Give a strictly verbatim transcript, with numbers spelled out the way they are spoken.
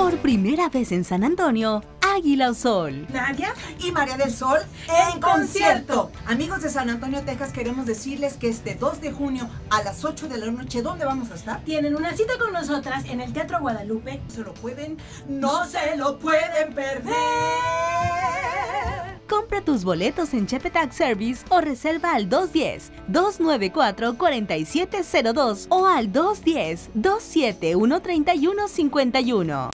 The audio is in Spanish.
Por primera vez en San Antonio, Águila o Sol. Nadia y María del Sol en concierto. Amigos de San Antonio, Texas, queremos decirles que este dos de junio a las ocho de la noche, ¿dónde vamos a estar? Tienen una cita con nosotras en el Teatro Guadalupe. Se lo pueden, no se lo pueden perder. Compra tus boletos en Chepetac Service o reserva al dos uno cero, dos nueve cuatro, cuatro siete cero dos o al dos uno cero, dos siete uno, tres uno cinco uno.